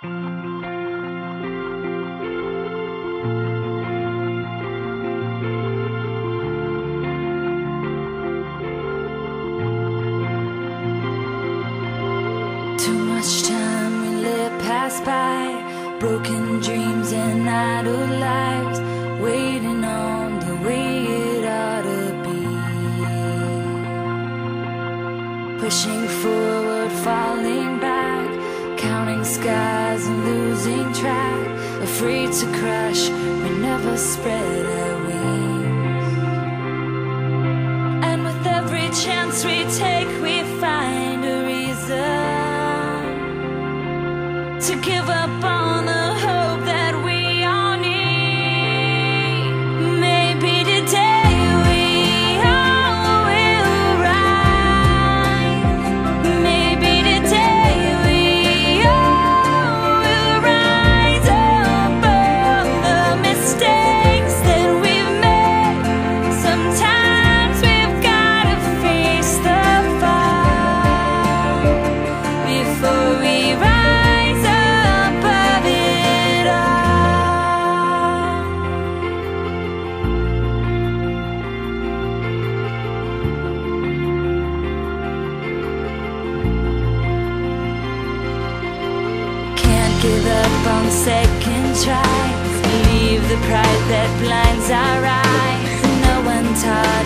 Too much time we let pass by, broken dreams and idle lives, waiting on the way it ought to be. Pushing forward, falling back, counting skies and losing track, afraid to crash, we never spread our wings. And with every chance we take, we find a reason to give up on the hope that we all need. Maybe today we all will rise. Maybe today we all will rise above the mistakes that we've made. Sometimes we've gotta face the fall before we rise. Give up on second tries, leave the pride that blinds our eyes. No one taught